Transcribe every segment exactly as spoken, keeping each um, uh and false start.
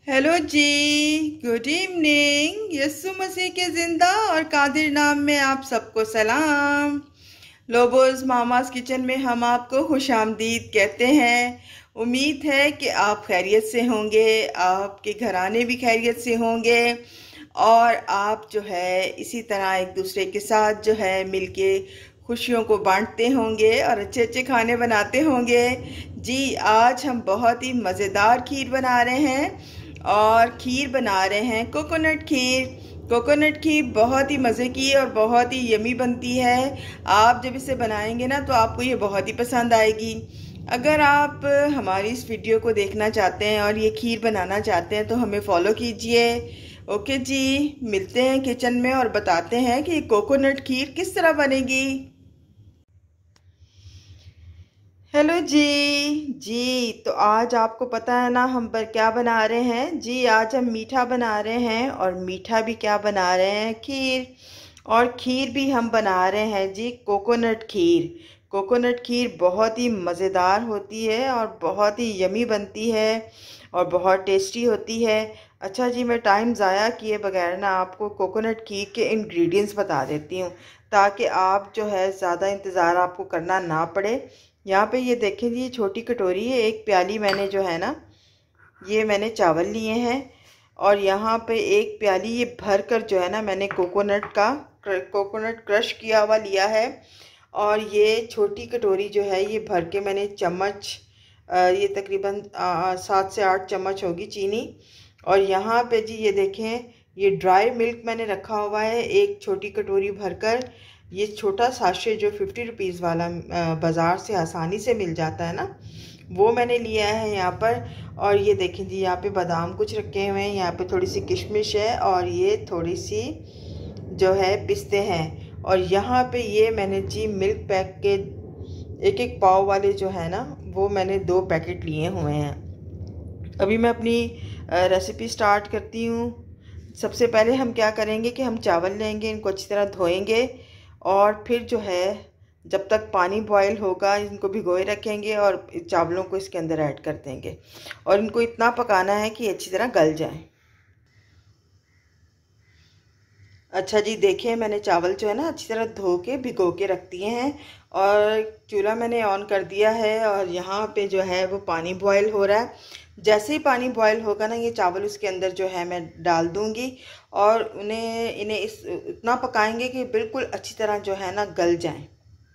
Hello जी। Good evening. Yeshu Masih के जिंदा और कादिर नाम में आप सबको सलाम। लोबोज मामास किचन में हम आपको खुशामदीद कहते हैं। उम्मीद है कि आप खैरियत से होंगे, आपके घराने भी खैरियत से होंगे और आप जो है इसी तरह एक दूसरे के साथ जो है मिलके खुशियों को बांटते होंगे और अच्छे अच्छे खाने बनाते होंगे। जी, आज हम बहुत ही मज़ेदार खीर बना रहे हैं और खीर बना रहे हैं कोकोनट खीर। कोकोनट खीर बहुत ही मज़े की और बहुत ही यमी बनती है। आप जब इसे बनाएंगे ना तो आपको ये बहुत ही पसंद आएगी। अगर आप हमारी इस वीडियो को देखना चाहते हैं और ये खीर बनाना चाहते हैं तो हमें फॉलो कीजिए। ओके जी, मिलते हैं किचन में और बताते हैं कि कोकोनट खीर किस तरह बनेगी। हेलो जी। जी, तो आज आपको पता है ना हम पर क्या बना रहे हैं। जी, आज हम मीठा बना रहे हैं और मीठा भी क्या बना रहे हैं, खीर। और खीर भी हम बना रहे हैं जी कोकोनट खीर। कोकोनट खीर बहुत ही मज़ेदार होती है और बहुत ही यमी बनती है और बहुत टेस्टी होती है। अच्छा जी, मैं टाइम ज़ाया किए बगैर ना आपको कोकोनट खीर के इंग्रेडिएंट्स बता देती हूँ ताकि आप जो है ज़्यादा इंतज़ार आपको करना ना पड़े। यहाँ पे ये देखें जी, छोटी कटोरी है, एक प्याली मैंने जो है ना ये मैंने चावल लिए हैं और यहाँ पे एक प्याली ये भर कर जो है ना मैंने कोकोनट का कोकोनट क्रश किया हुआ लिया है। और ये छोटी कटोरी जो है ये भर के मैंने चम्मच, ये तकरीबन सात से आठ चम्मच होगी चीनी। और यहाँ पे जी ये देखें, ये ड्राई मिल्क मैंने रखा हुआ है एक छोटी कटोरी भरकर। ये छोटा साशे जो फिफ्टी रुपीज़ वाला बाज़ार से आसानी से मिल जाता है ना, वो मैंने लिया है यहाँ पर। और ये देखें जी, यहाँ पे बादाम कुछ रखे हुए हैं, यहाँ पे थोड़ी सी किशमिश है और ये थोड़ी सी जो है पिस्ते हैं। और यहाँ पे ये मैंने जी मिल्क पैक के एक एक पाव वाले जो है ना वो मैंने दो पैकेट लिए हुए हैं। अभी मैं अपनी रेसिपी स्टार्ट करती हूँ। सबसे पहले हम क्या करेंगे कि हम चावल लेंगे, इनको अच्छी तरह धोएंगे और फिर जो है जब तक पानी बॉयल होगा इनको भिगोए रखेंगे और चावलों को इसके अंदर ऐड कर देंगे और इनको इतना पकाना है कि अच्छी तरह गल जाए। अच्छा जी, देखिए मैंने चावल जो है ना अच्छी तरह धो के भिगो के रख दिए हैं और चूल्हा मैंने ऑन कर दिया है और यहाँ पे जो है वो पानी बॉयल हो रहा है। जैसे ही पानी बॉयल होगा ना ये चावल उसके अंदर जो है मैं डाल दूँगी और उन्हें इन्हें इस इतना पकाएंगे कि बिल्कुल अच्छी तरह जो है ना गल जाएं।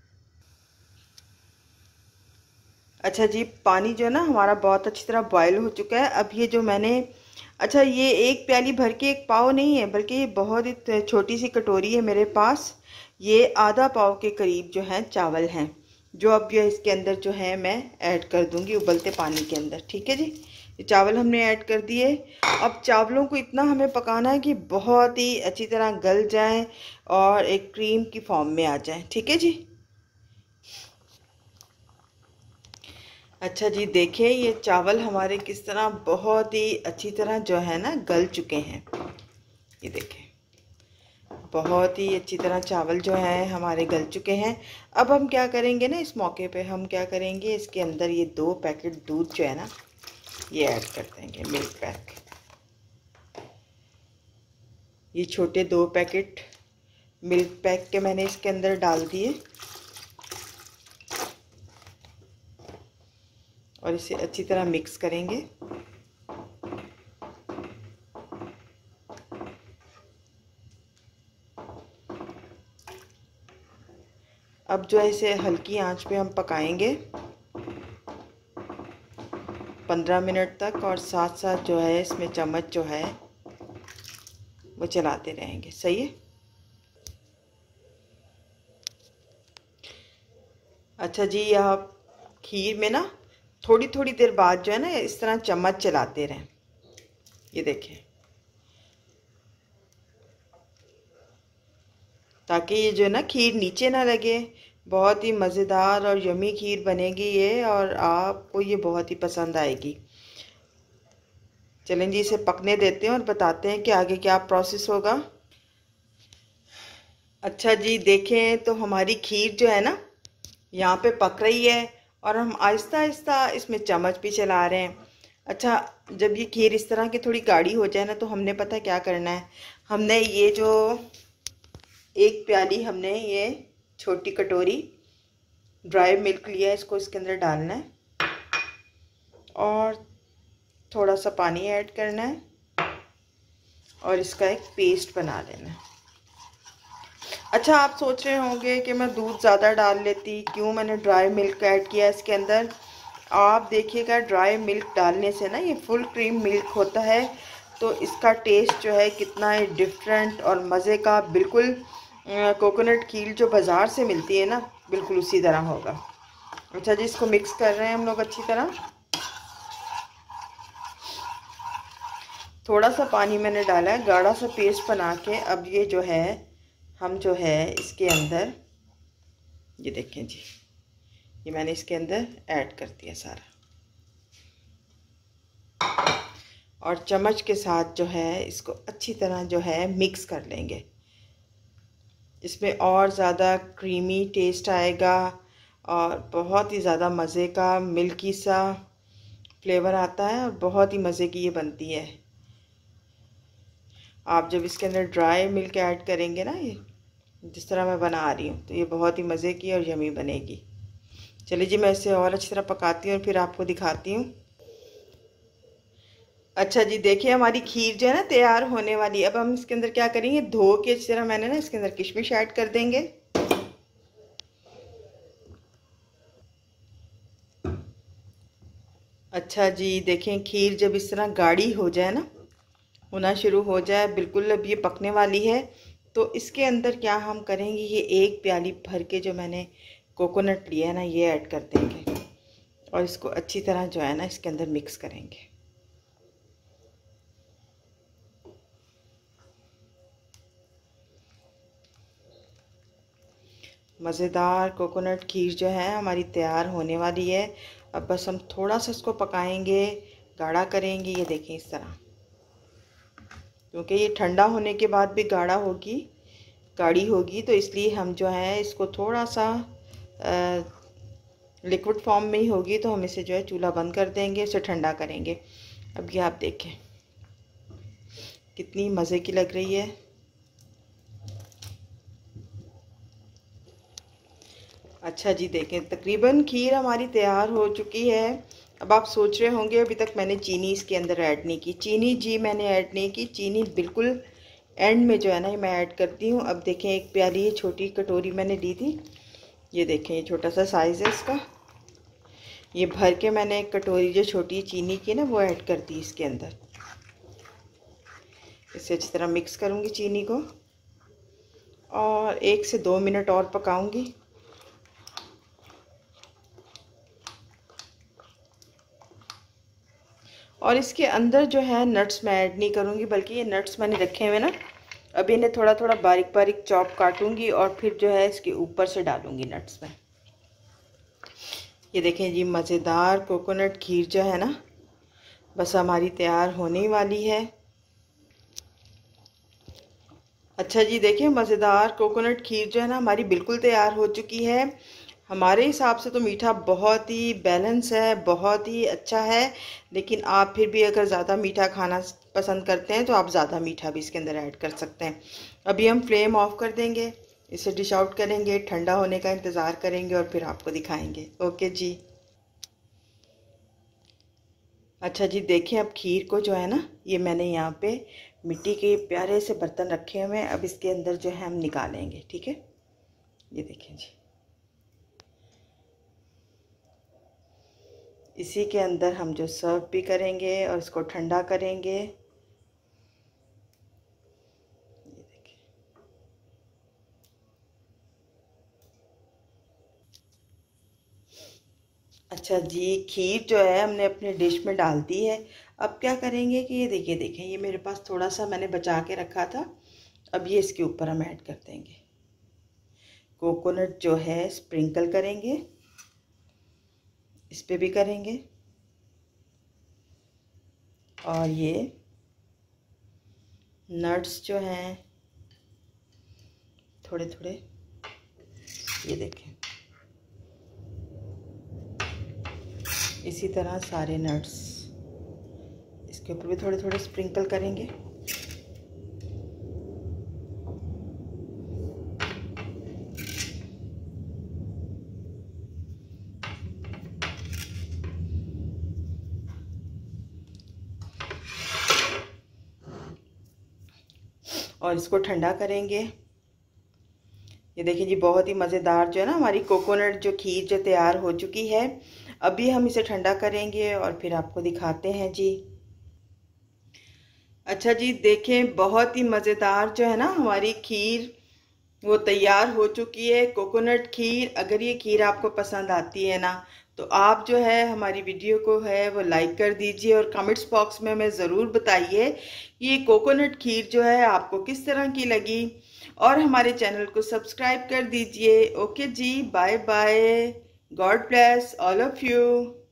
अच्छा जी, पानी जो है ना हमारा बहुत अच्छी तरह बॉयल हो चुका है। अब ये जो मैंने, अच्छा ये एक प्याली भर के एक पाव नहीं है बल्कि ये बहुत ही छोटी सी कटोरी है मेरे पास। ये आधा पाव के करीब जो है चावल हैं जो अब ये इसके अंदर जो है मैं ऐड कर दूंगी उबलते पानी के अंदर। ठीक है जी, ये चावल हमने ऐड कर दिए। अब चावलों को इतना हमें पकाना है कि बहुत ही अच्छी तरह गल जाएं और एक क्रीम की फॉर्म में आ जाएं। ठीक है जी। अच्छा जी, देखें ये चावल हमारे किस तरह बहुत ही अच्छी तरह जो है ना गल चुके हैं। ये देखें बहुत ही अच्छी तरह चावल जो है हमारे गल चुके हैं। अब हम क्या करेंगे ना, इस मौके पे हम क्या करेंगे, इसके अंदर ये दो पैकेट दूध जो है ना ये ऐड कर देंगे, मिल्क पैक। ये छोटे दो पैकेट मिल्क पैक के मैंने इसके अंदर डाल दिए और इसे अच्छी तरह मिक्स करेंगे। अब जो है इसे हल्की आंच पे हम पकाएंगे पंद्रह मिनट तक और साथ साथ जो है इसमें चम्मच जो है वो चलाते रहेंगे। सही है। अच्छा जी, आप खीर में ना थोड़ी थोड़ी देर बाद जो है ना इस तरह चम्मच चलाते रहें। ये देखें, ताकि ये जो है ना खीर नीचे ना लगे। बहुत ही मज़ेदार और यमी खीर बनेगी ये और आपको ये बहुत ही पसंद आएगी। चलें जी, इसे पकने देते हैं और बताते हैं कि आगे क्या प्रोसेस होगा। अच्छा जी, देखें तो हमारी खीर जो है ना यहाँ पे पक रही है और हम आहिस्ता आहिस्ता इसमें चम्मच भी चला रहे हैं। अच्छा, जब ये खीर इस तरह की थोड़ी गाढ़ी हो जाए ना, तो हमने पता क्या करना है, हमने ये जो एक प्याली हमने ये छोटी कटोरी ड्राई मिल्क लिया है, इसको इसके अंदर डालना है और थोड़ा सा पानी ऐड करना है और इसका एक पेस्ट बना लेना है। अच्छा, आप सोच रहे होंगे कि मैं दूध ज़्यादा डाल लेती, क्यों मैंने ड्राई मिल्क ऐड किया इसके अंदर। आप देखिएगा, ड्राई मिल्क डालने से ना, ये फुल क्रीम मिल्क होता है, तो इसका टेस्ट जो है कितना है डिफरेंट और मज़े का, बिल्कुल कोकोनट खीर जो बाज़ार से मिलती है ना, बिल्कुल उसी तरह होगा। अच्छा जी, इसको मिक्स कर रहे हैं हम लोग अच्छी तरह। थोड़ा सा पानी मैंने डाला है, गाढ़ा सा पेस्ट बना के। अब ये जो है हम जो है इसके अंदर, ये देखें जी, ये मैंने इसके अंदर ऐड कर दिया सारा, और चम्मच के साथ जो है इसको अच्छी तरह जो है मिक्स कर लेंगे। इसमें और ज़्यादा क्रीमी टेस्ट आएगा और बहुत ही ज़्यादा मज़े का मिल्की सा फ्लेवर आता है और बहुत ही मज़े की ये बनती है। आप जब इसके अंदर ड्राई मिल्क ऐड करेंगे ना, ये जिस तरह मैं बना रही हूँ, तो ये बहुत ही मज़े की और यमी बनेगी। चलिए जी, मैं इसे और अच्छी तरह पकाती हूँ और फिर आपको दिखाती हूँ। अच्छा जी, देखिए हमारी खीर जो है ना तैयार होने वाली है। अब हम इसके अंदर क्या करेंगे, धो के इस तरह मैंने ना इसके अंदर किशमिश ऐड कर देंगे। अच्छा जी, देखें खीर जब इस तरह गाढ़ी हो जाए ना, होना शुरू हो जाए, बिल्कुल अब ये पकने वाली है, तो इसके अंदर क्या हम करेंगे, ये एक प्याली भर के जो मैंने कोकोनट लिया है ना, ये ऐड कर देंगे और इसको अच्छी तरह जो है ना इसके अंदर मिक्स करेंगे। मज़ेदार कोकोनट खीर जो है हमारी तैयार होने वाली है। अब बस हम थोड़ा सा इसको पकाएंगे, गाढ़ा करेंगे। ये देखें इस तरह, क्योंकि ये ठंडा होने के बाद भी गाढ़ा होगी, गाढ़ी होगी, तो इसलिए हम जो है इसको थोड़ा सा लिक्विड फॉर्म में ही होगी, तो हम इसे जो है चूल्हा बंद कर देंगे, इसे ठंडा करेंगे। अब ये आप देखें कितनी मज़े की लग रही है। अच्छा जी, देखें तकरीबन खीर हमारी तैयार हो चुकी है। अब आप सोच रहे होंगे अभी तक मैंने चीनी इसके अंदर ऐड नहीं की। चीनी जी मैंने ऐड नहीं की, चीनी बिल्कुल एंड में जो है ना मैं ऐड करती हूँ। अब देखें, एक प्याली ये छोटी कटोरी मैंने ली थी, ये देखें ये छोटा सा साइज़ है इसका, ये भर के मैंने एक कटोरी जो छोटी चीनी की ना वो ऐड कर दी इसके अंदर। इसे अच्छी तरह मिक्स करूँगी चीनी को और एक से दो मिनट और पकाऊँगी। और इसके अंदर जो है नट्स मैं ऐड नहीं करूँगी, बल्कि ये नट्स मैंने रखे हुए ना, अभी इन्हें थोड़ा थोड़ा बारीक बारीक चॉप काटूँगी और फिर जो है इसके ऊपर से डालूँगी नट्स में। ये देखें जी, मज़ेदार कोकोनट खीर जो है ना बस हमारी तैयार होने वाली है। अच्छा जी, देखिए मज़ेदार कोकोनट खीर जो है ना हमारी बिल्कुल तैयार हो चुकी है। हमारे हिसाब से तो मीठा बहुत ही बैलेंस है, बहुत ही अच्छा है, लेकिन आप फिर भी अगर ज़्यादा मीठा खाना पसंद करते हैं तो आप ज़्यादा मीठा भी इसके अंदर ऐड कर सकते हैं। अभी हम फ्लेम ऑफ कर देंगे, इसे डिश आउट करेंगे, ठंडा होने का इंतज़ार करेंगे और फिर आपको दिखाएंगे। ओके जी। अच्छा जी, देखिए अब खीर को जो है ना, ये मैंने यहाँ पे मिट्टी के प्यारे से बर्तन रखे हुए हैं। अब इसके अंदर जो है हम निकालेंगे, ठीक है। ये देखें जी, इसी के अंदर हम जो सर्व भी करेंगे और इसको ठंडा करेंगे। ये देखिए, अच्छा जी, खीर जो है हमने अपने डिश में डाल दी है। अब क्या करेंगे कि ये देखिए देखें ये मेरे पास थोड़ा सा मैंने बचा के रखा था, अब ये इसके ऊपर हम ऐड कर देंगे। कोकोनट जो है स्प्रिंकल करेंगे, इस पे भी करेंगे, और ये नट्स जो हैं थोड़े थोड़े, ये देखें इसी तरह सारे नट्स इसके ऊपर भी थोड़े थोड़े स्प्रिंकल करेंगे। और इसको ठंडा करेंगे। ये देखिए जी, बहुत ही मज़ेदार जो है ना हमारी कोकोनट जो खीर जो तैयार हो चुकी है। अभी हम इसे ठंडा करेंगे और फिर आपको दिखाते हैं जी। अच्छा जी, देखें बहुत ही मज़ेदार जो है ना हमारी खीर वो तैयार हो चुकी है, कोकोनट खीर। अगर ये खीर आपको पसंद आती है ना तो आप जो है हमारी वीडियो को है वो लाइक कर दीजिए और कमेंट्स बॉक्स में हमें ज़रूर बताइए ये कोकोनट खीर जो है आपको किस तरह की लगी, और हमारे चैनल को सब्सक्राइब कर दीजिए। ओके जी, bye bye, God bless all of you.